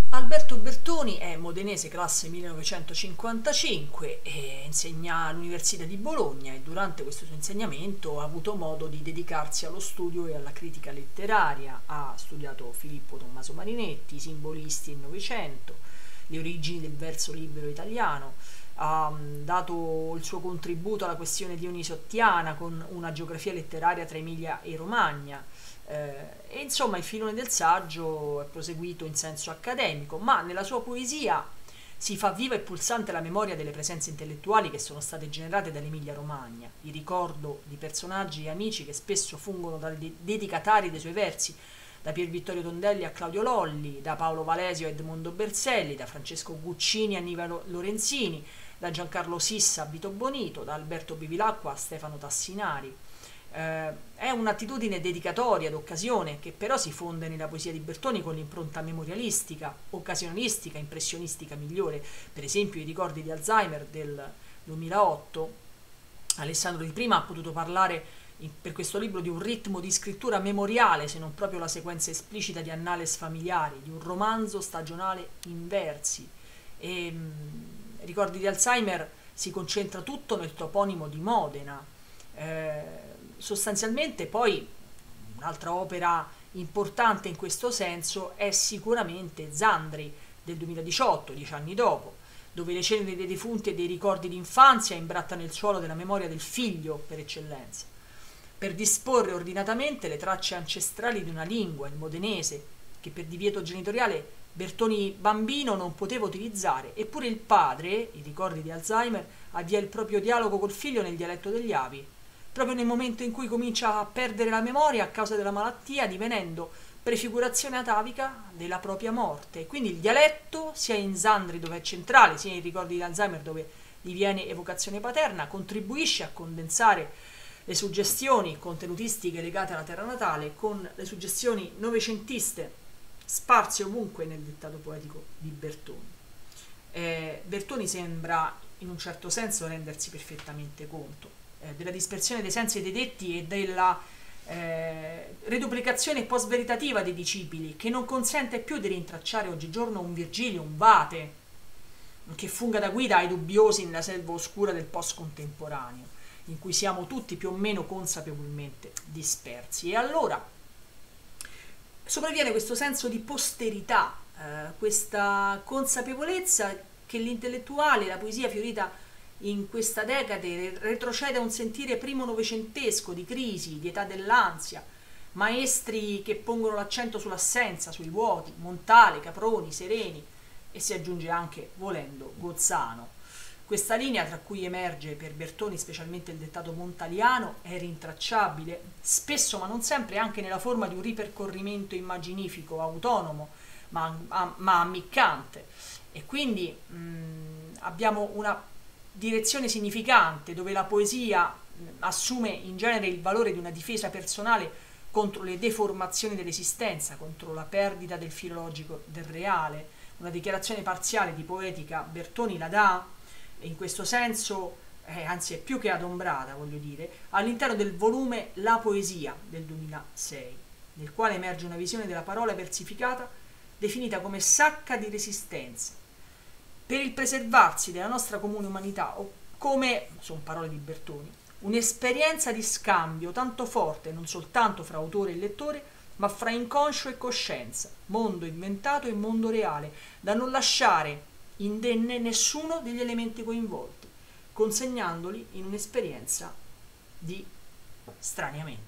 Alberto Bertoni è modenese classe 1955 e insegna all'Università di Bologna e durante questo suo insegnamento ha avuto modo di dedicarsi allo studio e alla critica letteraria. Ha studiato Filippo Tommaso Marinetti, i simbolisti e il Novecento, le origini del verso libero italiano, ha dato il suo contributo alla questione dionisottiana con una geografia letteraria tra Emilia e Romagna. E insomma il filone del saggio è proseguito in senso accademico, ma nella sua poesia si fa viva e pulsante la memoria delle presenze intellettuali che sono state generate dall'Emilia-Romagna, il ricordo di personaggi e amici che spesso fungono da dedicatari dei suoi versi, da Pier Vittorio Tondelli a Claudio Lolli, da Paolo Valesio a Edmondo Berselli, da Francesco Guccini a Nivalo Lorenzini, da Giancarlo Sissa a Vito Bonito, da Alberto Bevilacqua a Stefano Tassinari. È un'attitudine dedicatoria d'occasione che però si fonde nella poesia di Bertoni con l'impronta memorialistica, occasionalistica, impressionistica migliore. Per esempio i ricordi di Alzheimer del 2008, Alessandro Di Prima ha potuto parlare per questo libro di un ritmo di scrittura memoriale, se non proprio la sequenza esplicita di annales familiari, di un romanzo stagionale in versi. E ricordi di Alzheimer si concentra tutto nel toponimo di Modena. Sostanzialmente poi un'altra opera importante in questo senso è sicuramente Zandri del 2018, 10 anni dopo, dove le ceneri dei defunti e dei ricordi d'infanzia imbrattano il suolo della memoria del figlio per eccellenza, per disporre ordinatamente le tracce ancestrali di una lingua, il modenese, che per divieto genitoriale Bertoni bambino non poteva utilizzare, eppure il padre, i ricordi di Alzheimer, avvia il proprio dialogo col figlio nel dialetto degli avi, proprio nel momento in cui comincia a perdere la memoria a causa della malattia, divenendo prefigurazione atavica della propria morte. Quindi il dialetto, sia in Zandri dove è centrale, sia nei ricordi di Alzheimer dove diviene evocazione paterna, contribuisce a condensare le suggestioni contenutistiche legate alla terra natale con le suggestioni novecentiste sparse ovunque nel dettato poetico di Bertoni. Bertoni sembra in un certo senso rendersi perfettamente conto della dispersione dei sensi e dei detti e della reduplicazione post-veritativa dei discipili, che non consente più di rintracciare oggigiorno un Virgilio, un Vate, che funga da guida ai dubbiosi nella selva oscura del post-contemporaneo, in cui siamo tutti più o meno consapevolmente dispersi. E allora sopravviene questo senso di posterità, questa consapevolezza che l'intellettuale, la poesia fiorita in questa decade retrocede a un sentire primo novecentesco di crisi, di età dell'ansia, maestri che pongono l'accento sull'assenza, sui vuoti, Montale, Caproni, Sereni e si aggiunge anche, volendo, Gozzano. Questa linea, tra cui emerge per Bertoni specialmente il dettato montaliano, è rintracciabile, spesso ma non sempre anche nella forma di un ripercorrimento immaginifico, autonomo, ma ammiccante. E quindi abbiamo una direzione significante dove la poesia assume in genere il valore di una difesa personale contro le deformazioni dell'esistenza, contro la perdita del filologico del reale. Una dichiarazione parziale di poetica Bertoni la dà, e in questo senso, anzi è più che adombrata, voglio dire, all'interno del volume La poesia del 2006, nel quale emerge una visione della parola versificata definita come sacca di resistenza per il preservarsi della nostra comune umanità, o come, sono parole di Bertoni, un'esperienza di scambio tanto forte non soltanto fra autore e lettore, ma fra inconscio e coscienza, mondo inventato e mondo reale, da non lasciare indenne nessuno degli elementi coinvolti, consegnandoli in un'esperienza di straniamento.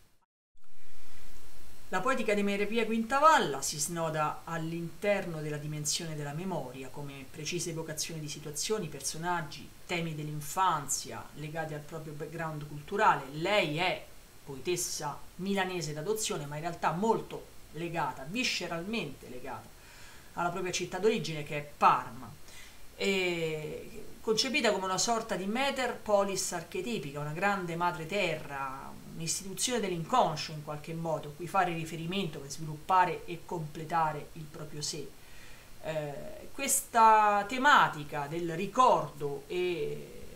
La poetica di Maria Pia Quintavalla si snoda all'interno della dimensione della memoria, come precise evocazioni di situazioni, personaggi, temi dell'infanzia legati al proprio background culturale. Lei è poetessa milanese d'adozione, ma in realtà molto legata, visceralmente legata alla propria città d'origine, che è Parma, e concepita come una sorta di metropolis archetipica, una grande madre terra, un'istituzione dell'inconscio in qualche modo, a cui fare riferimento per sviluppare e completare il proprio sé. Questa tematica del ricordo e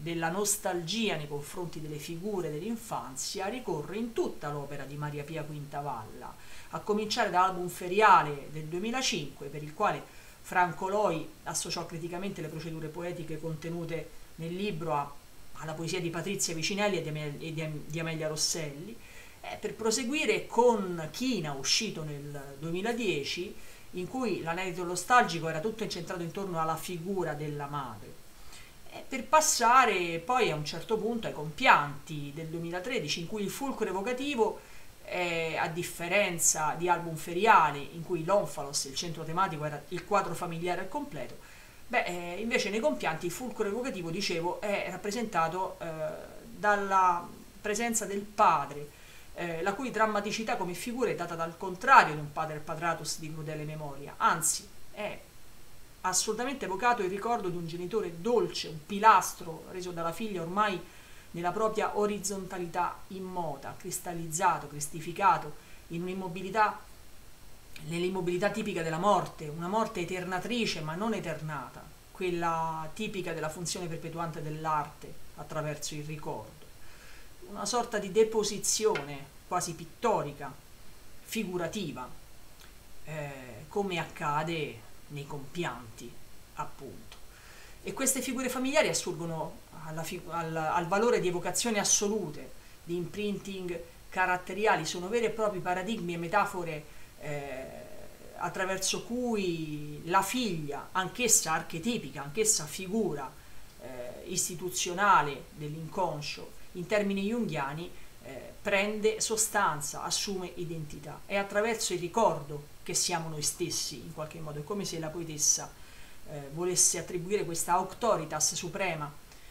della nostalgia nei confronti delle figure dell'infanzia ricorre in tutta l'opera di Maria Pia Quintavalla, a cominciare dall'album Feriale del 2005, per il quale Franco Loi associò criticamente le procedure poetiche contenute nel libro alla poesia di Patrizia Vicinelli e di Amelia Rosselli, per proseguire con China, uscito nel 2010, in cui l'aneddoto nostalgico era tutto incentrato intorno alla figura della madre, per passare poi a un certo punto ai Compianti del 2013, in cui il fulcro evocativo, a differenza di album Feriale, in cui l'onfalos, il centro tematico, era il quadro familiare al completo, invece nei Compianti il fulcro evocativo, dicevo, è rappresentato dalla presenza del padre, la cui drammaticità come figura è data dal contrario di un pater patratus di crudele memoria, anzi è assolutamente evocato il ricordo di un genitore dolce, un pilastro reso dalla figlia ormai nella propria orizzontalità immota, cristallizzato, cristificato in un'immobilità, nell'immobilità tipica della morte, una morte eternatrice ma non eternata, quella tipica della funzione perpetuante dell'arte attraverso il ricordo, una sorta di deposizione quasi pittorica, figurativa, come accade nei Compianti, appunto. E queste figure familiari assurgono al valore di evocazioni assolute, di imprinting caratteriali, sono veri e propri paradigmi e metafore attraverso cui la figlia, anch'essa archetipica, anch'essa figura istituzionale dell'inconscio, in termini junghiani, prende sostanza, assume identità. È attraverso il ricordo che siamo noi stessi, in qualche modo. È come se la poetessa volesse attribuire questa auctoritas suprema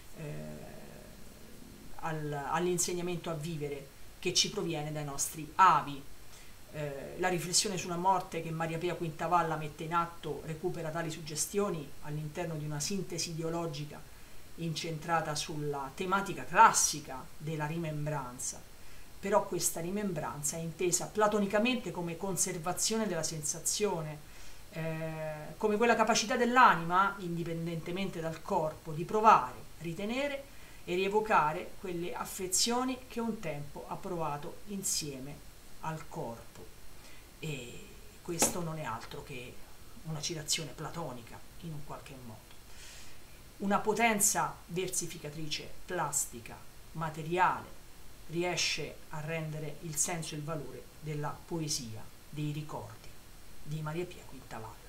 all'insegnamento a vivere che ci proviene dai nostri avi. La riflessione sulla morte che Maria Pia Quintavalla mette in atto recupera tali suggestioni all'interno di una sintesi ideologica incentrata sulla tematica classica della rimembranza, però questa rimembranza è intesa platonicamente come conservazione della sensazione, come quella capacità dell'anima, indipendentemente dal corpo, di provare, ritenere e rievocare quelle affezioni che un tempo ha provato insieme al corpo. E questo non è altro che una citazione platonica, in un qualche modo. Una potenza versificatrice plastica, materiale, riesce a rendere il senso e il valore della poesia, dei ricordi di Maria Pia Quintavalla.